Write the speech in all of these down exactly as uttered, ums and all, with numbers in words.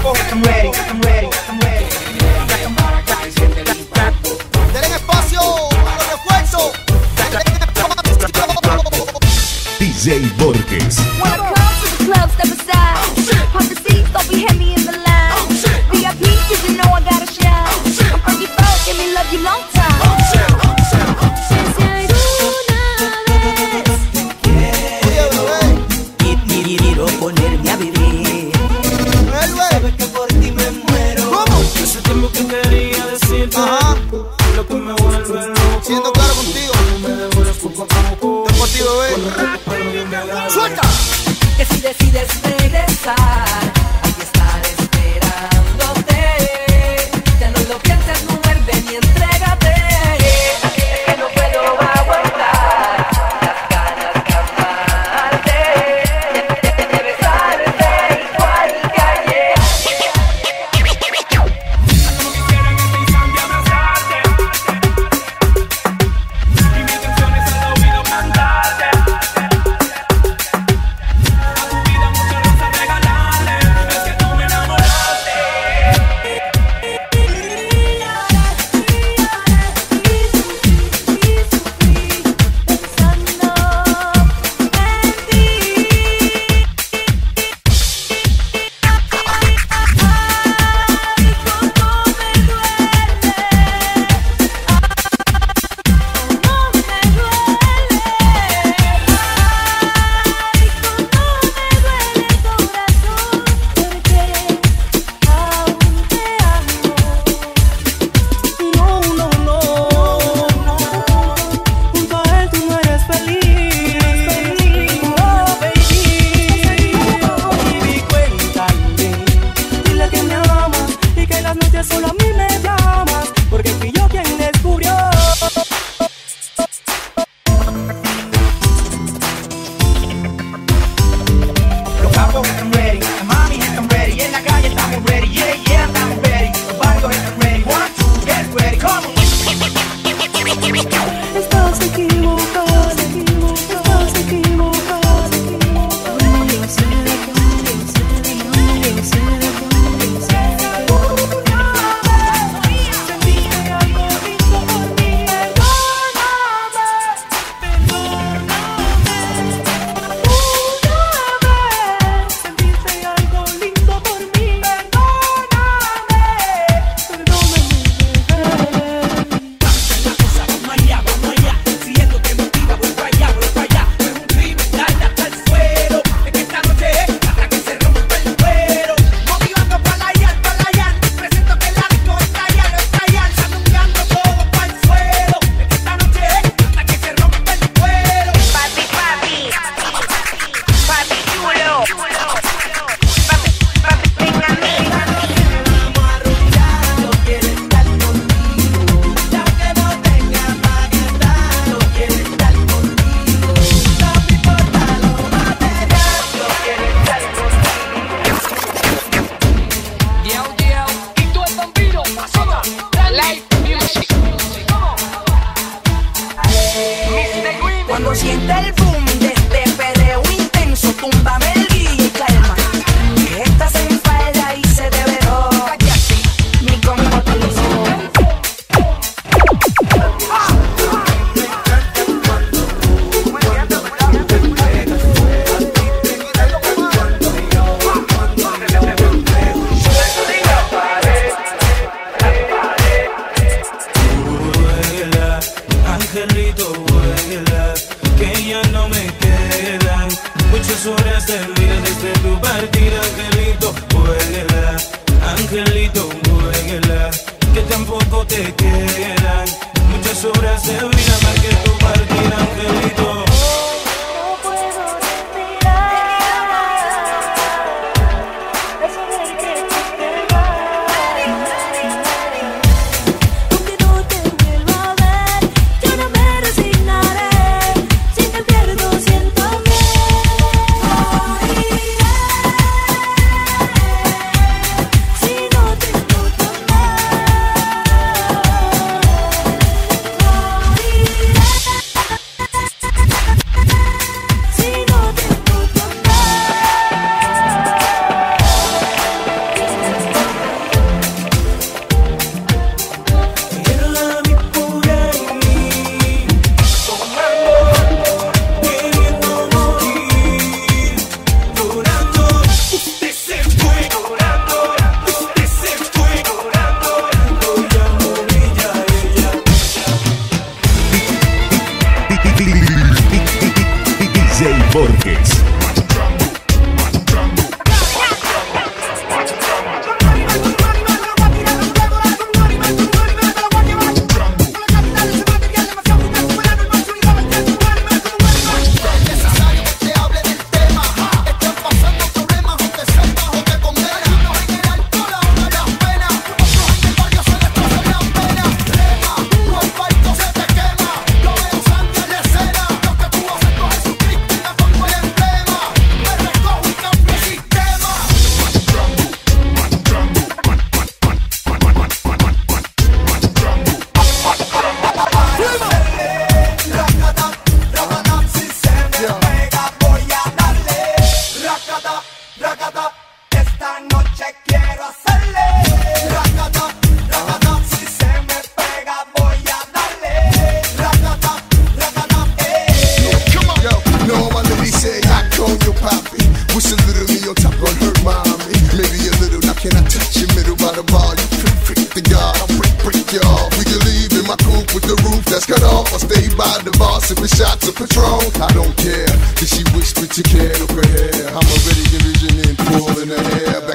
capo, I'm ready, I'm ready, I'm ready. Denle espacio a los refuerzos. D J Borges. When I come to the club, step aside. Oh, pop the seats, don't be heavy in the line. Oh, V I P, cause you know I gotta shine. Oh, I'm Fergie Ferg, give me love you long time. Oh, Quiero ponerme a vivir. Sabes que por ti me muero. ¿Cómo? Hace tiempo que quería decirte. Ajá. Lo que me vuelve loco. Siendo claro contigo. Me devuelves poco a poco. Te contigo, bebé. ¡Suelta! Que si decides regresar, aquí estaré esperándote. Ya no lo pienses, mujer, ven y entrégate. Es que no puedo aguantar las ganas de amarte, de besarte igual que ayer. Como quisiera en este instante abrazarte, y mi intención es al oído cantarte. Cuando sienta el boom de este perreo intenso, túmbame el guillo y calma. Que esta se enfalda y se develó. Ni como tú. Angelito, vuela, que ya no me quedan muchas horas de vida desde tu partida. Angelito, vuela, angelito, vuela, que tampoco te quedan muchas horas de vida más que tu partida. Angelito. racata, racata. Esta noche quiero hacerle racata, racata. Si se me pega voy a darle racata, racata. Hey. Come on. Yo, no, my lady say I call you poppy. Wish a little me on top on her mommy. Maybe a little, now can I touch your middle by the bar? You freak, freak the God, I'll break, break you off. We can leave in my coupe with the roof that's cut off. I'll stay by the bar sipping shots of Patron. I don't care, did she whisper to can of her hair? I'm already envisioning pulling her hair back.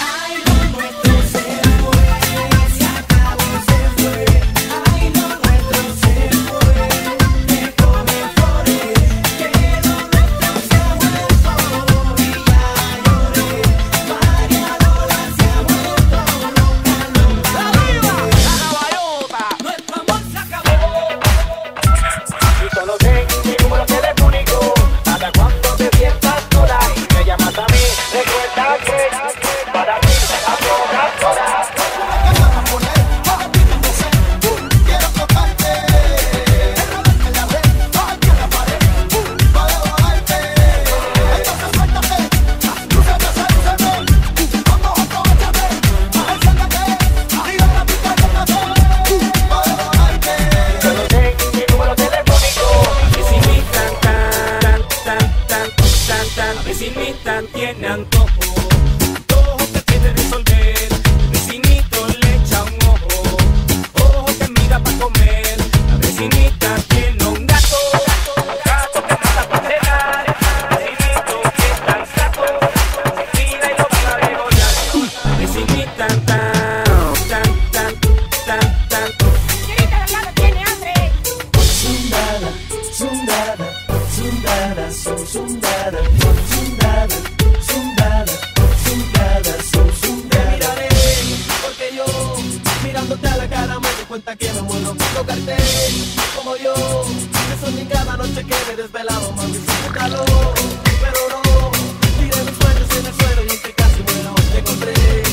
Tiene antojo, ojo que quiere resolver, vecinito le echa un ojo, ojo que mira pa' comer, la vecinita tiene un gato, gato que mata pa' cenar, vecinito que está en saco, se tira y lo van a degolar, vecinita tan, tan, tan, tan, tan, Señorita, la gata tiene hambre. Zundada, zundada, zundada, son zundada, zundada. Zundada, zundada, son zundada. Te miraré, porque yo, mirándote a la cara me doy cuenta que me muero por tocarte. Como yo, te soñé cada noche que me desvelaba, mami, sin calor. Pero no, tiré mis sueños en el suelo y entre casi muero te encontré.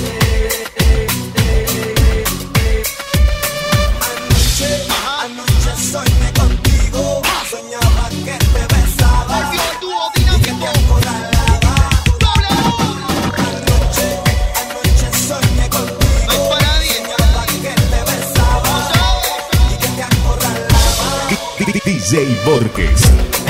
Anoche, anoche soñé contigo, soñaba que te besaba y que te acordaba. D J Borges.